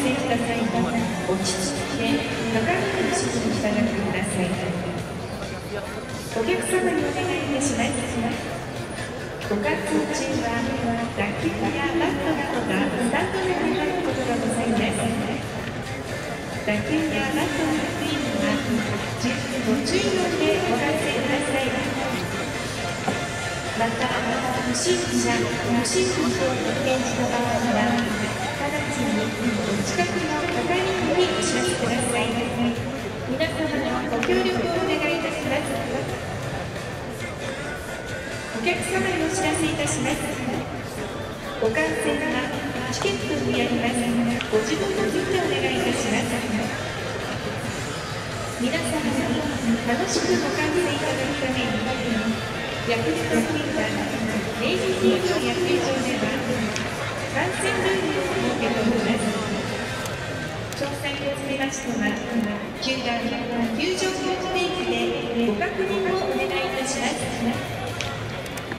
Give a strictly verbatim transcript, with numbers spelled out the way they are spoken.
制した際は落ち着いて係員の指示に従ってください。お客様にお願いいたします。ご活動中は脱臼やバットなどがスタンドで流れることがございます。脱臼やバットのスイングは十分ご注意の上ご観戦ください。また、不審者、不審物を発見した場合は直ちにお近くの係員にお知らせください。皆様のご協力をお願いいたします。お客様にお知らせいたします。ご観戦はチケットにあります。ご自分の手でお願いいたします。皆様に楽しくご観戦いただくために、ヤクルトフィーバー明治神宮野球場では観戦ルールを設けております。詳細につきましては、球団球場ホームページでご確認をお願いいたします。